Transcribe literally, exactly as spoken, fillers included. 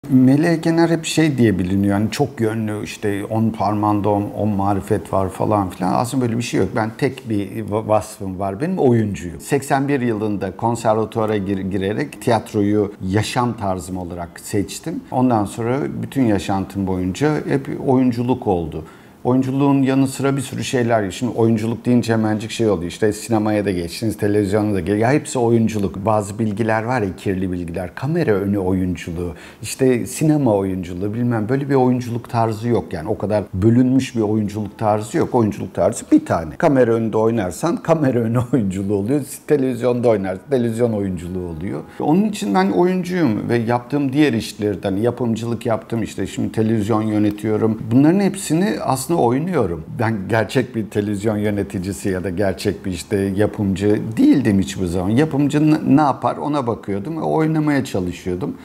Melek Gener hep şey diye biliniyor. Yani çok yönlü, işte on parmağında on, on marifet var falan filan. Aslında böyle bir şey yok. Ben tek bir vasfım var. Benim oyuncuyum. seksen bir yılında konservatuvara gir, girerek tiyatroyu yaşam tarzım olarak seçtim. Ondan sonra bütün yaşantım boyunca hep oyunculuk oldu. Oyunculuğun yanı sıra bir sürü şeyler. Şimdi oyunculuk deyince hemencik şey oluyor. İşte sinemaya da geçtiniz, televizyona da geçtiniz. Ya hepsi oyunculuk. Bazı bilgiler var ya, kirli bilgiler. Kamera önü oyunculuğu, işte sinema oyunculuğu, bilmem, böyle bir oyunculuk tarzı yok. Yani o kadar bölünmüş bir oyunculuk tarzı yok. Oyunculuk tarzı bir tane. Kamera önünde oynarsan kamera önü oyunculuğu oluyor. Televizyonda oynarsan televizyon oyunculuğu oluyor. Onun için ben oyuncuyum ve yaptığım diğer işlerden, yapımcılık yaptım, işte şimdi televizyon yönetiyorum. Bunların hepsini aslında oynuyorum. Ben gerçek bir televizyon yöneticisi ya da gerçek bir işte yapımcı değildim hiçbir zaman. Yapımcı ne yapar ona bakıyordum ve oynamaya çalışıyordum.